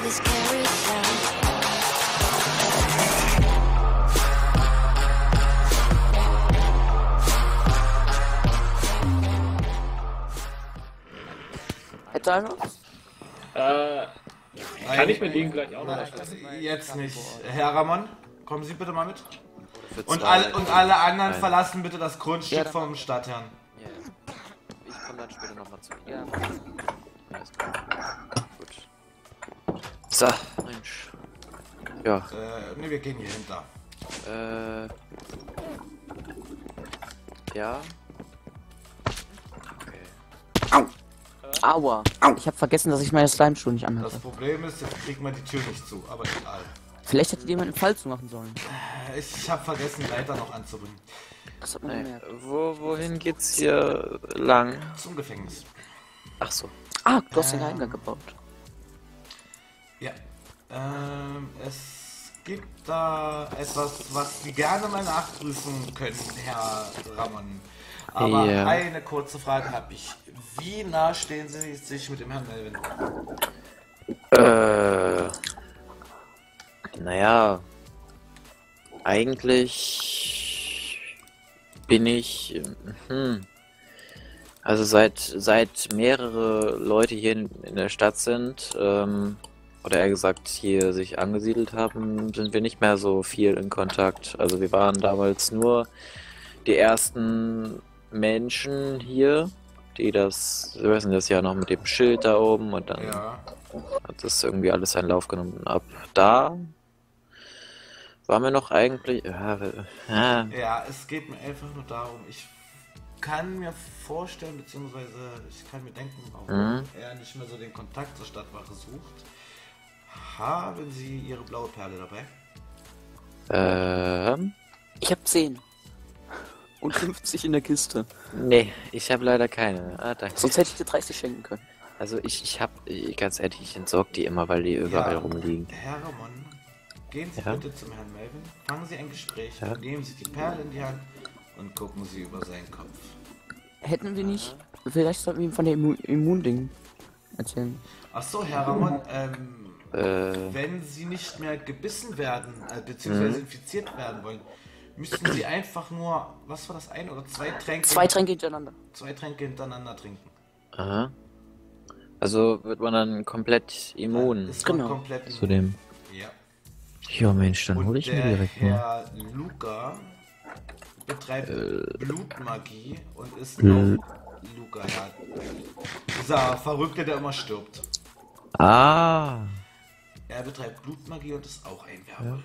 the scary sound. Hätte einer? Kann ich mit Ihnen gleich auch noch Nein, was sprechen? jetzt nicht. Herr Ramon, kommen Sie bitte mal mit. Für Und, zwei. alle anderen Nein. verlassen bitte das Grundstück Ja, dann- vom Stadtherrn. Ja. Ich komme dann später nochmal zu Ihnen. Ja. Alles klar. Gut. So, Mensch. Ja, Ne, wir gehen hier hinter. Ja. Okay. Aua. Ich habe vergessen, dass ich meine Slime-Schuhe nicht Das anhatte. Problem ist, jetzt kriegt man die Tür nicht zu, aber egal. Vielleicht hätte jemand einen Fall zu machen sollen. Ich habe vergessen, Leiter noch anzubringen. Das hat man Nee. gemerkt. Wohin geht's hier lang? Zum Gefängnis. Ach so. Ah, du hast den Geheimgang gebaut. Ja. Es gibt da etwas, was Sie gerne mal nachprüfen können, Herr Ramon. Aber Ja. eine kurze Frage habe ich. Wie nah stehen Sie sich mit dem Herrn Melvin? Naja. Eigentlich bin ich. Also seit mehrere Leute hier in der Stadt sind, oder eher gesagt hier sich angesiedelt haben, sind wir nicht mehr so viel in Kontakt. Also wir waren damals nur die ersten Menschen hier, die das, wir wissen das ja noch mit dem Schild da oben und dann Ja. hat das irgendwie alles seinen Lauf genommen. Ab da waren wir noch eigentlich. Ja, es geht mir einfach nur darum, ich kann mir vorstellen, beziehungsweise ich kann mir denken, warum er nicht mehr so den Kontakt zur Stadtwache sucht. Haben Sie Ihre blaue Perle dabei? Ich habe 10. Und 50 in der Kiste. Nee, ich habe leider keine. Ah, danke. Sonst hätte ich dir 30 schenken können. Also ich habe, ganz ehrlich, ich entsorge die immer, weil die überall rumliegen. Herr Ramon, gehen Sie Ja? bitte zum Herrn Melvin, fangen Sie ein Gespräch, Ja? nehmen Sie die Perle in die Hand und gucken Sie über seinen Kopf. Hätten wir nicht. Vielleicht sollten wir ihm von der Immunding erzählen. Ach so, Herr Ramon, wenn Sie nicht mehr gebissen werden, beziehungsweise infiziert werden wollen, müssten Sie einfach nur, was war das, ein oder zwei Tränke? 2 Tränke hintereinander. 2 Tränke hintereinander trinken. Aha. Also wird man dann komplett immun Ist man Genau. komplett zu dem. Ja. Ja Mensch, dann Und hole ich mir der direkt mal. Herr Luca betreibt Blutmagie und ist noch Luca, ja. Dieser Verrückte, der immer stirbt. Ah. Er betreibt Blutmagie und ist auch ein Werwolf.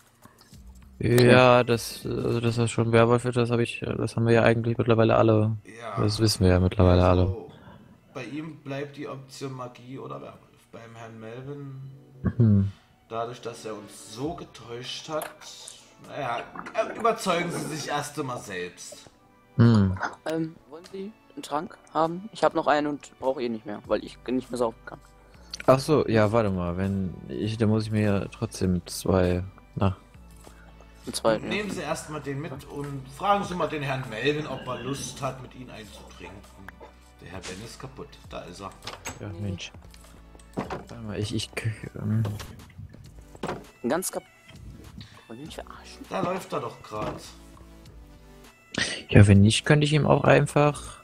Ja, dass das schon Werwolf wird, das haben wir ja eigentlich mittlerweile alle. Ja. Das wissen wir ja mittlerweile alle. Also, bei ihm bleibt die Option Magie oder Werwolf. Beim Herrn Melvin, dadurch, dass er uns so getäuscht hat, naja, überzeugen Sie sich erst einmal selbst. Hm. Wollen Sie einen Trank haben? Ich habe noch einen und brauche ihn nicht mehr, weil ich nicht mehr saufen kann. Ach so, ja, warte mal, dann muss ich mir ja trotzdem 2 nach. Einen zweiten. Ja. Nehmen Sie erstmal den mit und fragen Sie mal den Herrn Melvin, ob er Lust hat, mit Ihnen einzutrinken. Der Herr Ben ist kaputt, da ist er. Ja, Mensch. Warte mal, Ein ganz kaputt. Wollen Sie mich verarschen? Da läuft er doch gerade. ja, wenn nicht, könnte ich ihm auch einfach.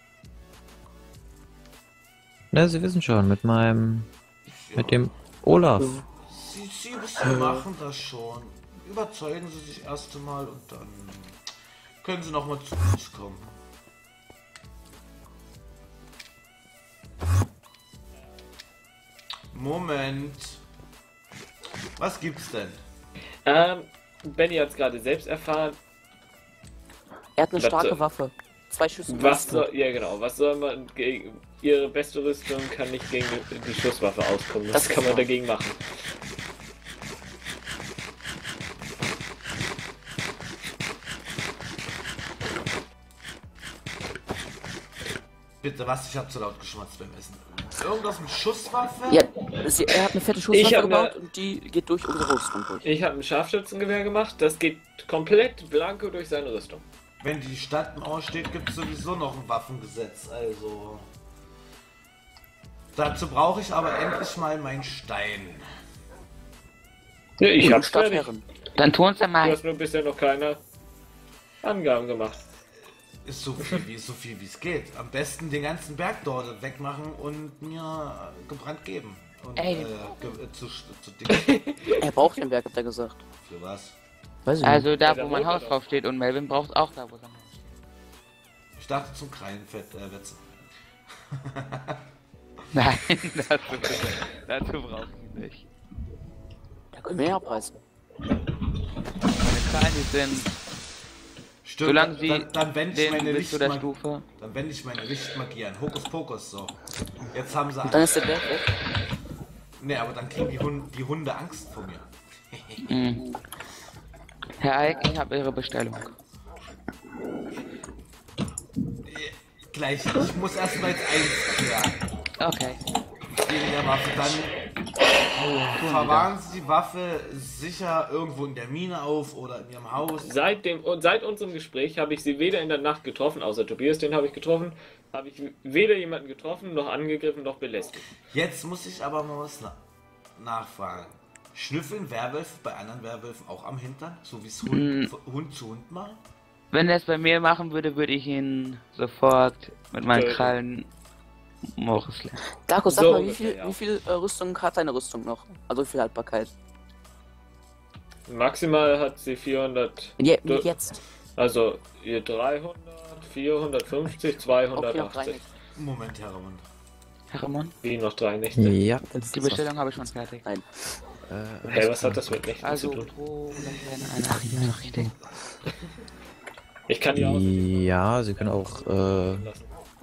Na, Sie wissen schon, mit dem Olaf. Sie machen das schon. Überzeugen Sie sich erst einmal und dann können Sie noch mal zu uns kommen. Moment. Was gibt's denn? Benny hat es gerade selbst erfahren. Er hat eine Was starke soll- Waffe. 2 Schüsse. Was soll, ja genau, was soll man gegen ihre beste Rüstung kann nicht gegen die Schusswaffe auskommen. Was Das kann ist man wahr. dagegen machen? Bitte was? Ich hab zu laut geschmatzt beim Essen. Irgendwas mit Schusswaffe? Ja, er hat eine fette Ich Schusswaffe hab gebaut eine- und die geht durch unsere Rüstung durch. Ich habe ein Scharfschützengewehr gemacht, das geht komplett blanko durch seine Rüstung. Wenn die Stadtmauer steht, gibt es sowieso noch ein Waffengesetz, also... Dazu brauche ich aber endlich mal meinen Stein. Ja, ich Und hab's fertig. Stadtherren. Dann tun's Du mal. hast nur bisher noch keine Angaben gemacht. Ist so viel wie es geht. Am besten den ganzen Berg dort wegmachen und mir gebrannt geben. Und, Ey. zu Dingen. Er braucht den Berg, hat er gesagt. Für was? Weiß ich Also da, Ja, wo mein der Haus Rote drauf steht, und Melvin braucht auch da, wo sein Haus steht. Ich dachte zum Krallenfett wetzen. Nein, dazu braucht ich nicht. Da können wir ja abreißen. Meine Zahlen, die sind, Stimmt, solange sie dann wende ich den meine bis zu der Lichtmagie. Stufe. Dann wende ich meine Lichtmagie an. Hokuspokus, so. Jetzt haben sie Und dann Angst. ist der Berg weg. Ne, aber dann kriegen die Hunde Angst vor mir. Mhm. Herr Eick, ich habe Ihre Bestellung. Gleich, ich muss erstmal jetzt eins klären. Okay. Wegen der Waffe. Dann verwahren Sie die Waffe sicher irgendwo in der Mine auf oder in Ihrem Haus. Seit unserem Gespräch habe ich sie weder in der Nacht getroffen, außer Tobias, den habe ich getroffen, habe ich weder jemanden getroffen, noch angegriffen, noch belästigt. Jetzt muss ich aber mal was nachfragen. Schnüffeln Werwölfe bei anderen Werwölfen auch am Hintern? So wie es Hund zu Hund machen? Wenn er es bei mir machen würde, würde ich ihn sofort mit meinen Töten. Krallen Morris lernen. Darko, sag So mal, ungefähr, ja. wie viel Rüstung hat deine Rüstung noch? Also wie viel Haltbarkeit? Maximal hat sie 400, Jetzt. also ihr 300, 450, Okay, noch 280. rein. Moment, Herr Ramon. Herr Ramon, Wie noch 3 Nächte. Ja. die Bestellung habe ich schon fertig. Nein. Hey, was hat das mit Nächten Also zu tun? pro eine Nachricht. Ich kann die aus. Ja, Sie können auch, lassen.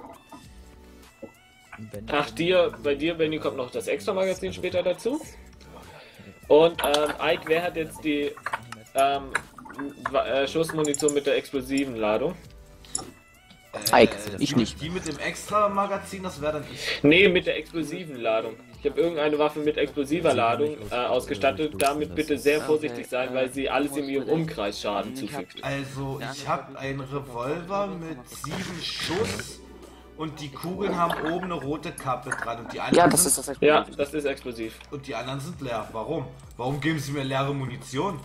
Ach, bei dir, Benny, kommt noch das Extra-Magazin später dazu. Und, Ike, wer hat jetzt die Schussmunition mit der explosiven Ladung? Ike, ich nicht. Die mit dem Extra-Magazin, das wäre dann ich. Nee, mit der explosiven Ladung. Ich habe irgendeine Waffe mit explosiver Ladung ausgestattet. Damit bitte sehr vorsichtig sein, weil sie alles in ihrem Umkreis Schaden zufügt. Also, ich habe einen Revolver mit 7 Schuss und die Kugeln haben oben eine rote Kappe dran und die anderen, Ja, das ist das Ja, Explosiv. das ist explosiv. und die anderen sind leer. Warum? Warum geben sie mir leere Munition?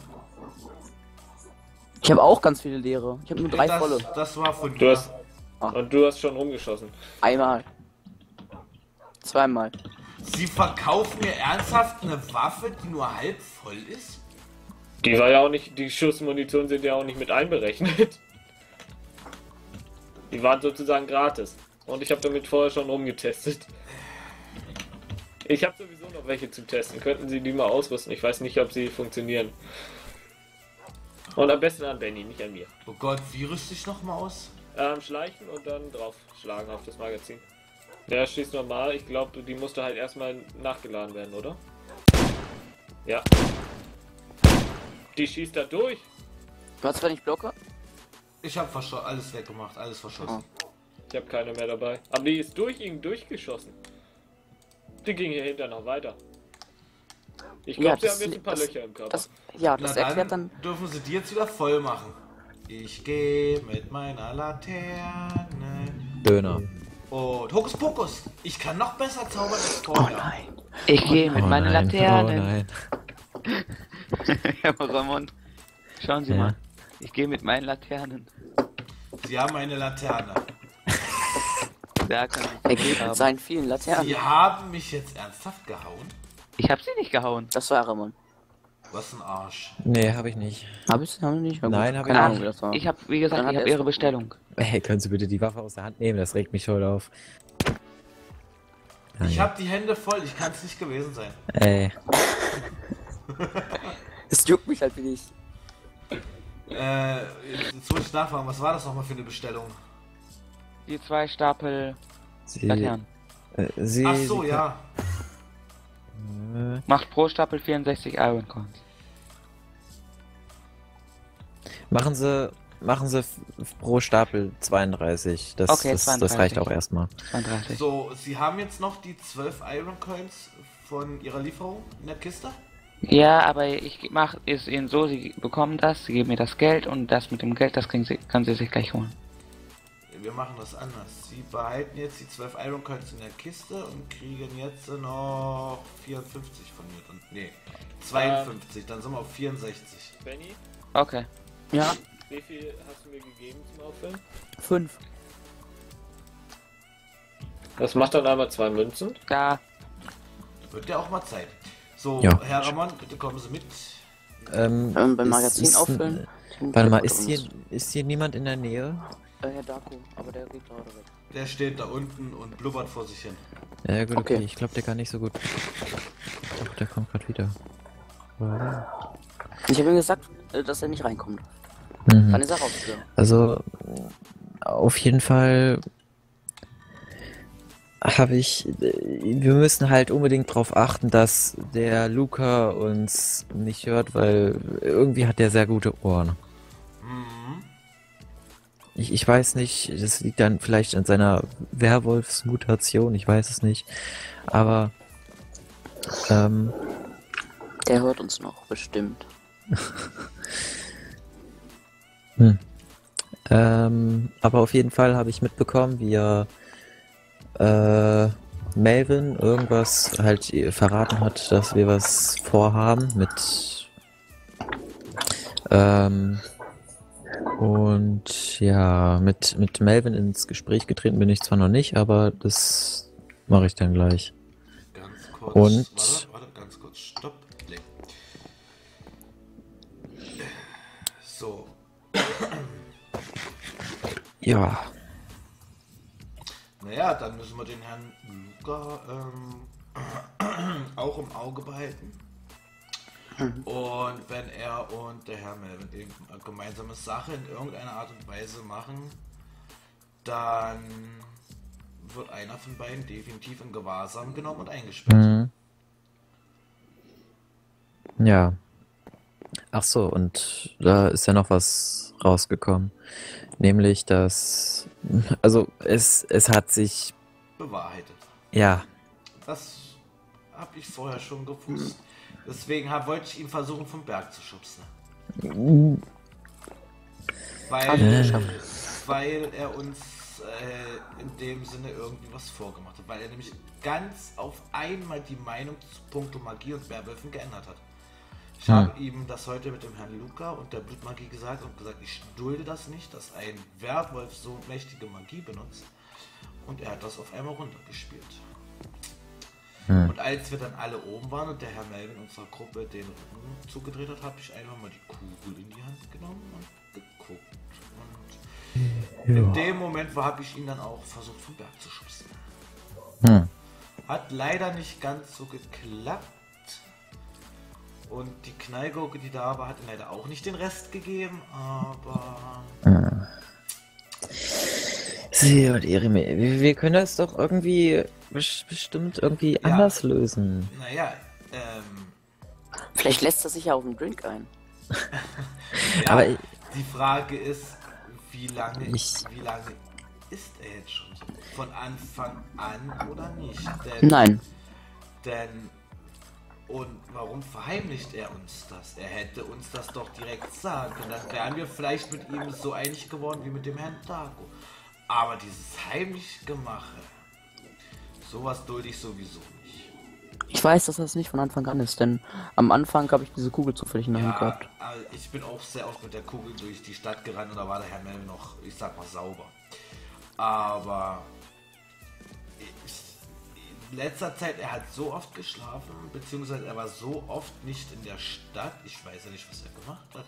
Ich habe auch ganz viele leere. Ich habe nur 3 volle. Das war von Du mir. hast, und du hast schon rumgeschossen. Einmal. Zweimal. Sie verkaufen mir ernsthaft eine Waffe, die nur halb voll ist? Die war ja auch nicht, die Schussmunition sind ja auch nicht mit einberechnet. Die waren sozusagen gratis. Und ich habe damit vorher schon rumgetestet. Ich habe sowieso noch welche zu testen. Könnten Sie die mal ausrüsten? Ich weiß nicht, ob sie funktionieren. Und am besten an Benny, nicht an mir. Oh Gott, wie rüste ich nochmal aus? Schleichen und dann draufschlagen auf das Magazin. Der schießt normal. Ich glaube, die musste halt erstmal nachgeladen werden, oder? Ja. Die schießt da durch. Du hast, wenn ich blocke? Ich habe alles weggemacht, alles verschossen. Ich habe keine mehr dabei. Aber die ist durch ihn durchgeschossen. Die ging hier hinter noch weiter. Ich Ja, glaube, sie das- haben jetzt ein paar das- Löcher im Körper. Das Na erklärt dann dann. dürfen sie die jetzt wieder voll machen. Ich gehe mit meiner Laterne. Döner. Und Hokuspokus, ich kann noch besser zaubern als Oh vorher. nein. Ich gehe mit meinen nein, Laternen. Oh nein. Herr Ramon, schauen Sie Ja. mal. Ich gehe mit meinen Laternen. Sie haben eine Laterne. Da kann Er ich geht mit haben. seinen vielen Laternen. Sie haben mich jetzt ernsthaft gehauen? Ich habe sie nicht gehauen. Das war Ramon. Was ein Arsch. Nee, habe ich nicht. Hab ich haben wir nicht? Na gut, Nein, hab ich keine nicht. Ahnung, wie das war. Ich habe, wie gesagt, Dann hat ich habe er es Ihre Bestellung. Hey, können Sie bitte die Waffe aus der Hand nehmen? Das regt mich schon auf. Ich habe die Hände voll, ich kann es nicht gewesen sein. Ey. Es juckt mich halt wie nicht. Jetzt muss ich nachfragen, was war das nochmal für eine Bestellung? Die 2 Stapel Sie, Laternen. Sie, Ach so, Sie ja. Macht pro Stapel 64 Iron Coins. Machen Sie pro Stapel 32. Das, Okay, das 32. reicht auch erstmal. 32. So, Sie haben jetzt noch die 12 Iron Coins von Ihrer Lieferung in der Kiste? Ja, aber ich mache es Ihnen so, Sie bekommen das, Sie geben mir das Geld und das mit dem Geld, das können Sie sich gleich holen. wir machen das anders. Sie behalten jetzt die 12 Iron Coins in der Kiste und kriegen jetzt noch 54 von mir. Dann, nee, 52, dann sind wir auf 64. Benny, Okay. Ja, wie viel hast du mir gegeben zum Auffüllen? 5. Das macht dann einmal 2 Münzen. Ja. Wird ja auch mal Zeit. So, Ja. Herr Ramon, bitte kommen Sie mit. Beim Magazin auffüllen. Warte mal, ist hier niemand in der Nähe? Herr Daku, aber der geht gerade weg. Der steht da unten und blubbert vor sich hin. Ja gut, okay. Okay. Ich glaube, der kann nicht so gut. Doch, der kommt gerade wieder. Ich habe ihm gesagt, dass er nicht reinkommt. Mhm. Kann ich Sache aufklären. Also, auf jeden Fall habe ich. Wir müssen halt unbedingt darauf achten, dass der Luca uns nicht hört, weil irgendwie hat der sehr gute Ohren. Mhm. Ich weiß nicht, das liegt dann vielleicht an seiner Werwolfsmutation, ich weiß es nicht. Aber, Der hört uns noch, bestimmt. aber auf jeden Fall habe ich mitbekommen, wie er Melvin irgendwas halt verraten hat, dass wir was vorhaben mit und ja, mit Melvin ins Gespräch getreten bin ich zwar noch nicht, aber das mache ich dann gleich. Ganz kurz. Und- Warte, ganz kurz. Stopp. Play. So. Ja, Naja, dann müssen wir den Herrn Luca auch im Auge behalten. Und wenn er und der Herr Melvin irgendeine gemeinsame Sache in irgendeiner Art und Weise machen, dann wird einer von beiden definitiv in Gewahrsam genommen und eingesperrt. ja. Ach so, und da ist ja noch was rausgekommen. Nämlich, dass, also es hat sich, Bewahrheitet. ja, Das habe ich vorher schon gewusst. Deswegen wollte ich ihn versuchen vom Berg zu schubsen. Weil er uns in dem Sinne irgendwie was vorgemacht hat. Weil er nämlich ganz auf einmal die Meinung zu puncto Magie und Werwölfen geändert hat. Ich habe ihm das heute mit dem Herrn Luca und der Blutmagie gesagt und gesagt, ich dulde das nicht, dass ein Werwolf so mächtige Magie benutzt. Und er hat das auf einmal runtergespielt. Und als wir dann alle oben waren und der Herr Melvin unserer Gruppe den Rücken zugedreht hat, habe ich einfach mal die Kugel in die Hand genommen und geguckt. Und in dem Moment habe ich ihn dann auch versucht vom Berg zu schubsen. Hat leider nicht ganz so geklappt. Und die Knallgurke, die da war, hat ihm leider auch nicht den Rest gegeben, aber... Sie und Erime, wir können das doch irgendwie bestimmt irgendwie anders lösen. Naja, Vielleicht lässt er sich ja auf einen Drink ein. ja, Aber die Frage ist, wie lange Ich- ist er jetzt schon so? Von Anfang an oder nicht? Denn, Nein. Und warum verheimlicht er uns das? Er hätte uns das doch direkt sagen können. Dann wären wir vielleicht mit ihm so einig geworden wie mit dem Herrn Dago. Aber dieses Heimlichgemache, sowas dulde ich sowieso nicht. Ich weiß, dass das nicht von Anfang an ist, denn am Anfang habe ich diese Kugel zufällig in der Hand Ja, gehabt. ich bin auch sehr oft mit der Kugel durch die Stadt gerannt und da war der Herr Melvin noch, ich sag mal, sauber. Aber in letzter Zeit, er hat so oft geschlafen, beziehungsweise er war so oft nicht in der Stadt. Ich weiß ja nicht, was er gemacht hat.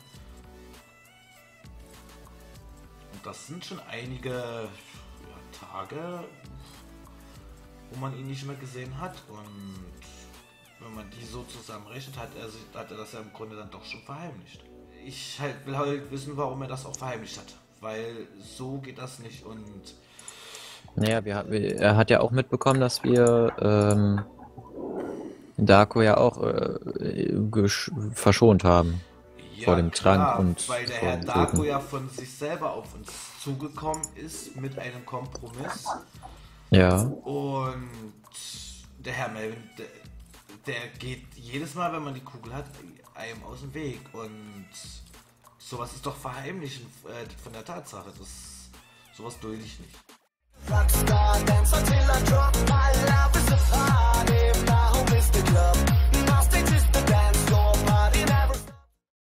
Und das sind schon einige Tage, wo man ihn nicht mehr gesehen hat. Und wenn man die so zusammenrechnet, hat er das ja im Grunde dann doch schon verheimlicht. Ich will halt wissen, warum er das auch verheimlicht hat. Weil so geht das nicht und... naja, er hat ja auch mitbekommen, dass wir Darko ja auch verschont haben. Vor dem Trank und weil der vor Herr dem Dago Töten. ja von sich selber auf uns zugekommen ist mit einem Kompromiss Ja, und der Herr Melvin, der geht jedes Mal, wenn man die Kugel hat, einem aus dem Weg und sowas ist doch Verheimlichen von der Tatsache. Das Sowas dulde ich nicht. Rockstar dance until I drop. My love is a party, now who is the club?